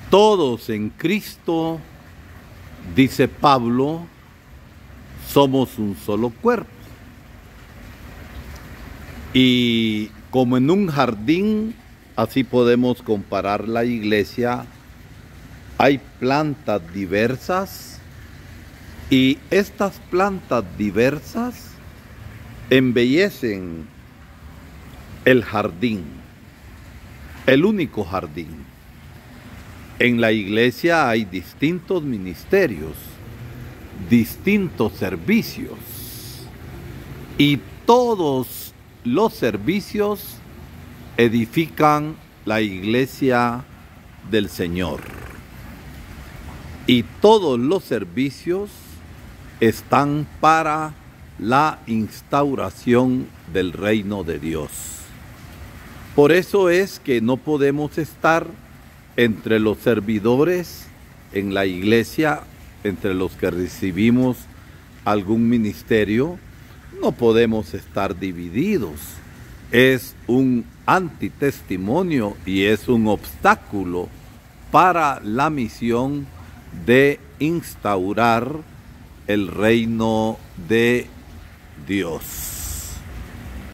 Todos en Cristo, dice Pablo, somos un solo cuerpo. Y como en un jardín, así podemos comparar la iglesia. Hay plantas diversas y estas plantas diversas embellecen el jardín, el único jardín. En la iglesia hay distintos ministerios, distintos servicios, y todos los servicios edifican la iglesia del Señor. Y todos los servicios están para la instauración del reino de Dios. Por eso es que no podemos estar entre los servidores en la iglesia, entre los que recibimos algún ministerio, no podemos estar divididos. Es un antitestimonio y es un obstáculo para la misión de instaurar el reino de Dios.